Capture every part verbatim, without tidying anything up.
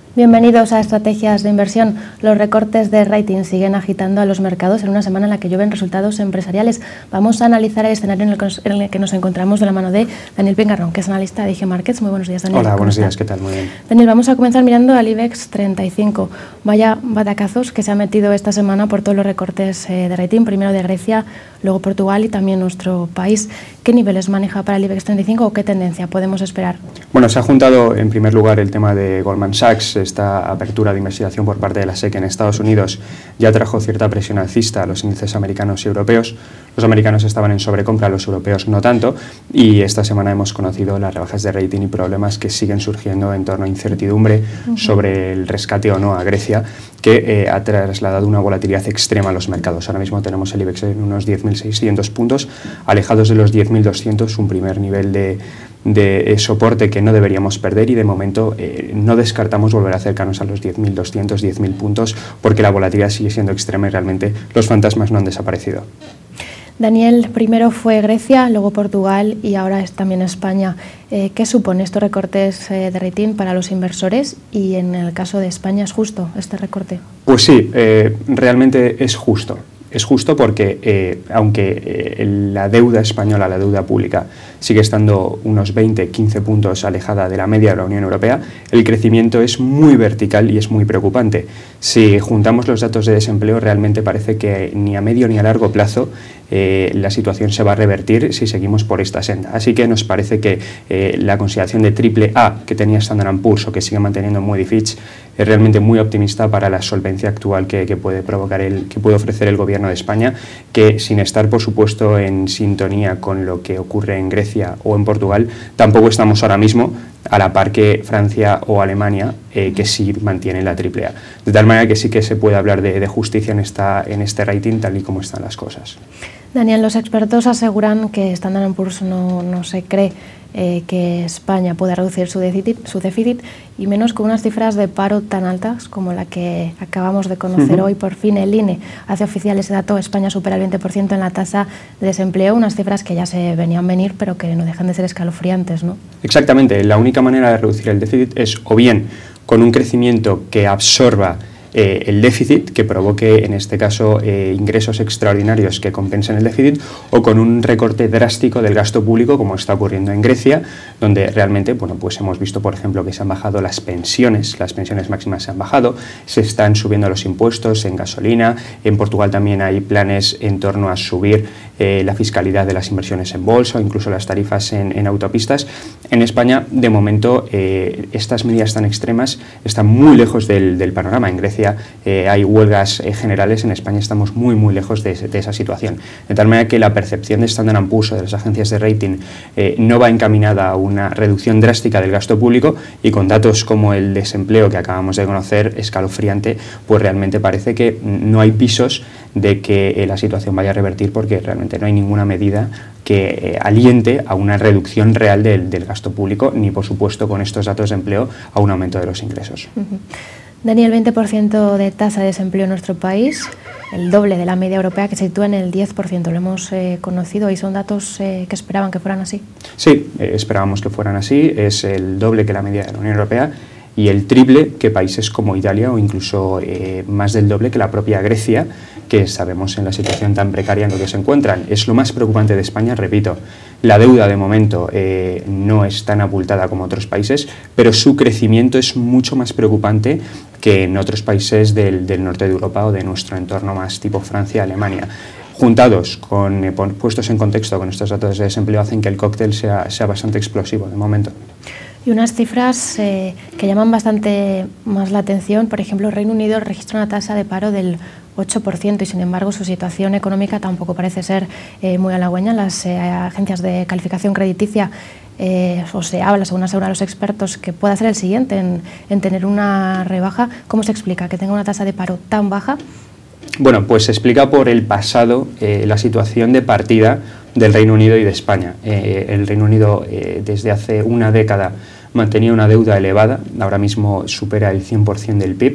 Bienvenidos a Estrategias de Inversión. Los recortes de rating siguen agitando a los mercados en una semana en la que llueven resultados empresariales. Vamos a analizar el escenario en el que nos, en el que nos encontramos de la mano de Daniel Pingarrón, que es analista de I G Markets. Muy buenos días, Daniel. Hola, buenos días, ¿qué tal? Muy bien. Daniel, vamos a comenzar mirando al IBEX treinta y cinco. Vaya batacazos que se ha metido esta semana por todos los recortes eh, de rating, primero de Grecia, luego Portugal y también nuestro país. ¿Qué niveles maneja para el IBEX treinta y cinco o qué tendencia podemos esperar? Bueno, se ha juntado en primer lugar el tema de Goldman Sachs. Esta apertura de investigación por parte de la S E C en Estados Unidos ya trajo cierta presión alcista a los índices americanos y europeos. Los americanos estaban en sobrecompra, los europeos no tanto, y esta semana hemos conocido las rebajas de rating y problemas que siguen surgiendo en torno a incertidumbre uh-huh. sobre el rescate o no a Grecia, que eh, ha trasladado una volatilidad extrema a los mercados. Ahora mismo tenemos el IBEX en unos diez mil seiscientos puntos, alejados de los diez mil doscientos, un primer nivel de, de eh, soporte que no deberíamos perder, y de momento eh, no descartamos volver a acercarnos a los diez mil doscientos, diez mil puntos, porque la volatilidad sigue siendo extrema y realmente los fantasmas no han desaparecido. Daniel, primero fue Grecia, luego Portugal y ahora es también España. Eh, ¿Qué supone estos recortes eh, de rating para los inversores? Y en el caso de España, ¿es justo este recorte? Pues sí, eh, realmente es justo. Es justo porque, eh, aunque eh, la deuda española, la deuda pública, sigue estando unos veinte, quince puntos alejada de la media de la Unión Europea, el crecimiento es muy vertical y es muy preocupante. Si juntamos los datos de desempleo, realmente parece que ni a medio ni a largo plazo eh, la situación se va a revertir si seguimos por esta senda. Así que nos parece que eh, la consideración de triple A que tenía Standard and Poor's o que sigue manteniendo Moody's Fitch es realmente muy optimista para la solvencia actual que, que puede provocar el, que puede ofrecer el gobierno de España, que sin estar por supuesto en sintonía con lo que ocurre en Grecia o en Portugal, tampoco estamos ahora mismo a la par que Francia o Alemania, eh, que sí mantienen la triple A. De tal manera que sí que se puede hablar de, de justicia en, esta, en este rating tal y como están las cosas. Daniel, los expertos aseguran que Standard and Poor's no, no se cree eh, que España pueda reducir su déficit, su déficit, y menos con unas cifras de paro tan altas como la que acabamos de conocer uh-huh. hoy. Por fin el I N E hace oficial ese dato: España supera el veinte por ciento en la tasa de desempleo, unas cifras que ya se venían venir pero que no dejan de ser escalofriantes, ¿no? Exactamente, la única manera de reducir el déficit es o bien con un crecimiento que absorba Eh, el déficit, que provoque en este caso eh, ingresos extraordinarios que compensen el déficit, o con un recorte drástico del gasto público, como está ocurriendo en Grecia, donde realmente, bueno, pues hemos visto, por ejemplo, que se han bajado las pensiones, las pensiones máximas se han bajado, se están subiendo los impuestos en gasolina. En Portugal también hay planes en torno a subir eh, la fiscalidad de las inversiones en bolsa, o incluso las tarifas en, en autopistas. En España, de momento, eh, estas medidas tan extremas están muy lejos del, del panorama. En Grecia Eh, hay huelgas eh, generales. En España estamos muy muy lejos de, de esa situación, de tal manera que la percepción de Standard and Poor's o de las agencias de rating eh, no va encaminada a una reducción drástica del gasto público, y con datos como el desempleo que acabamos de conocer, escalofriante, pues realmente parece que no hay visos de que eh, la situación vaya a revertir, porque realmente no hay ninguna medida que eh, aliente a una reducción real del, del gasto público, ni por supuesto con estos datos de empleo a un aumento de los ingresos. Uh-huh. Daniel, veinte por ciento de tasa de desempleo en nuestro país, el doble de la media europea, que se sitúa en el diez por ciento. Lo hemos eh, conocido y son datos eh, que esperaban que fueran así. Sí, eh, esperábamos que fueran así. Es el doble que la media de la Unión Europea y el triple que países como Italia, o incluso eh, más del doble que la propia Grecia, que sabemos en la situación tan precaria en la que se encuentran. Es lo más preocupante de España, repito. La deuda de momento eh, no es tan abultada como otros países, pero su crecimiento es mucho más preocupante que en otros países del, del norte de Europa o de nuestro entorno más tipo Francia, Alemania. Juntados, con, eh, puestos en contexto con estos datos de desempleo, hacen que el cóctel sea, sea bastante explosivo de momento. Y unas cifras eh, que llaman bastante más la atención. Por ejemplo, el Reino Unido registra una tasa de paro del ocho por ciento y sin embargo su situación económica tampoco parece ser eh, muy halagüeña. Las eh, agencias de calificación crediticia eh, o se habla, según aseguran los expertos, que pueda ser el siguiente en, en tener una rebaja. ¿Cómo se explica que tenga una tasa de paro tan baja? Bueno, pues se explica por el pasado, eh, la situación de partida del Reino Unido y de España. Eh, el Reino Unido eh, desde hace una década mantenía una deuda elevada, ahora mismo supera el cien por ciento del P I B,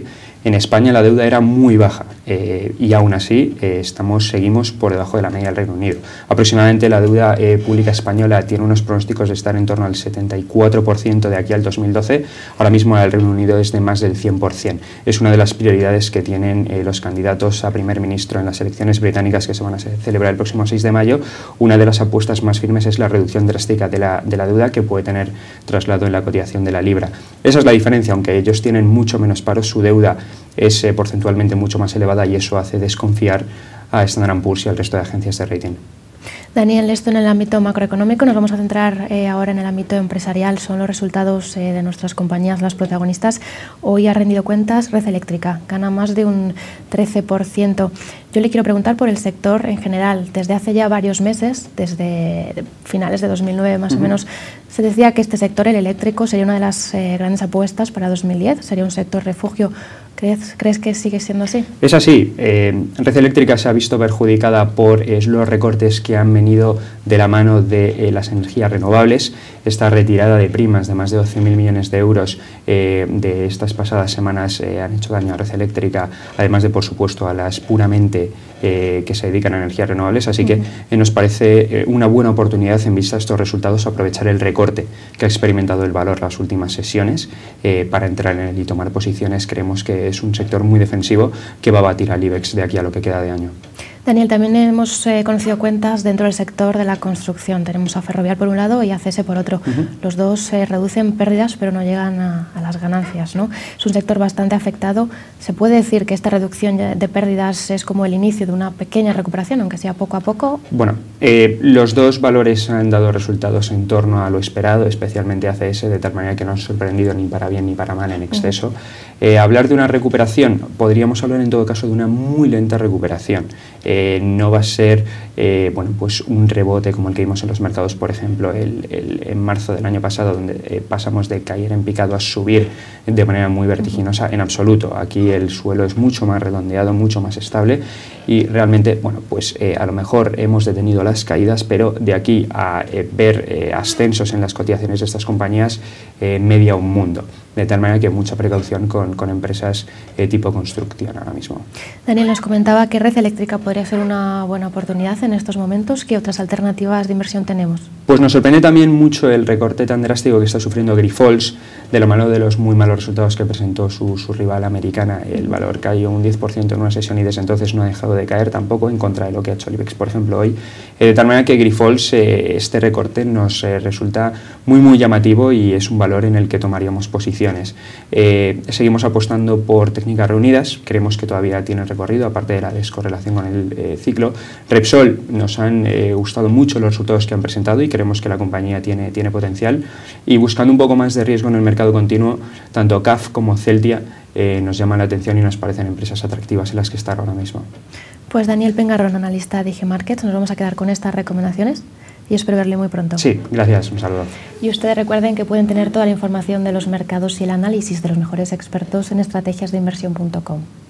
En España la deuda era muy baja eh, y aún así eh, estamos, seguimos por debajo de la media del Reino Unido. Aproximadamente la deuda eh, pública española tiene unos pronósticos de estar en torno al setenta y cuatro por ciento de aquí al dos mil doce, ahora mismo el Reino Unido es de más del cien por cien. Es una de las prioridades que tienen eh, los candidatos a primer ministro en las elecciones británicas que se van a celebrar el próximo seis de mayo. Una de las apuestas más firmes es la reducción drástica de la, de la deuda que puede tener traslado en la cotización de la libra. Esa es la diferencia, aunque ellos tienen mucho menos paro, su deuda es eh, porcentualmente mucho más elevada y eso hace desconfiar a Standard and Poor's y al resto de agencias de rating. Daniel, esto en el ámbito macroeconómico, nos vamos a centrar eh, ahora en el ámbito empresarial. Son los resultados eh, de nuestras compañías las protagonistas. Hoy ha rendido cuentas Red Eléctrica, gana más de un trece por ciento. Yo le quiero preguntar por el sector en general. Desde hace ya varios meses, desde finales de dos mil nueve más uh-huh. o menos, se decía que este sector, el eléctrico, sería una de las eh, grandes apuestas para dos mil diez, sería un sector refugio. ¿Crees, ¿Crees que sigue siendo así? Es así. Eh, Red Eléctrica se ha visto perjudicada por eh, los recortes que han venido de la mano de eh, las energías renovables. Esta retirada de primas de más de doce mil millones de euros eh, de estas pasadas semanas eh, han hecho daño a Red Eléctrica, además de, por supuesto, a las puramente eh, que se dedican a energías renovables. Así que eh, nos parece eh, una buena oportunidad, en vista de estos resultados, aprovechar el recorte que ha experimentado el valor las últimas sesiones eh, para entrar en él y tomar posiciones. Creemos que es un sector muy defensivo que va a batir al IBEX de aquí a lo que queda de año. Daniel, también hemos eh, conocido cuentas dentro del sector de la construcción. Tenemos a Ferrovial por un lado y a C S por otro. Uh-huh. Los dos eh, reducen pérdidas pero no llegan a, a las ganancias, ¿no? Es un sector bastante afectado. ¿Se puede decir que esta reducción de pérdidas es como el inicio de una pequeña recuperación, aunque sea poco a poco? Bueno, eh, los dos valores han dado resultados en torno a lo esperado, especialmente A C S, de tal manera que no han sorprendido ni para bien ni para mal en exceso. Uh-huh. eh, hablar de una recuperación, podríamos hablar en todo caso de una muy lenta recuperación. Eh, no va a ser eh, bueno, pues un rebote como el que vimos en los mercados, por ejemplo, el, el, en marzo del año pasado, donde eh, pasamos de caer en picado a subir de manera muy vertiginosa. En absoluto. Aquí el suelo es mucho más redondeado, mucho más estable y realmente, bueno, pues eh, a lo mejor hemos detenido las caídas, pero de aquí a eh, ver eh, ascensos en las cotizaciones de estas compañías, eh, media un mundo. De tal manera que mucha precaución con, con empresas eh, tipo construcción ahora mismo. Daniel nos comentaba que Red Eléctrica podría ser una buena oportunidad en estos momentos. ¿Qué otras alternativas de inversión tenemos? Pues nos sorprende también mucho el recorte tan drástico que está sufriendo Grifols, de lo malo de los muy malos resultados que presentó su, su rival americana. El valor cayó un diez por ciento en una sesión y desde entonces no ha dejado de caer tampoco, en contra de lo que ha hecho el IBEX, por ejemplo, hoy. Eh, de tal manera que Grifols, eh, este recorte nos eh, resulta muy muy llamativo y es un valor en el que tomaríamos posición. Eh, seguimos apostando por técnicas reunidas, creemos que todavía tienen recorrido, aparte de la descorrelación con el eh, ciclo. Repsol, nos han eh, gustado mucho los resultados que han presentado y creemos que la compañía tiene, tiene potencial. Y buscando un poco más de riesgo en el mercado continuo, tanto C A F como Celtia eh, nos llaman la atención y nos parecen empresas atractivas en las que estar ahora mismo. Pues Daniel Pengarrón, analista de I G Markets, nos vamos a quedar con estas recomendaciones y espero verle muy pronto. Sí, gracias, un saludo. Y ustedes recuerden que pueden tener toda la información de los mercados y el análisis de los mejores expertos en estrategias de inversión punto com.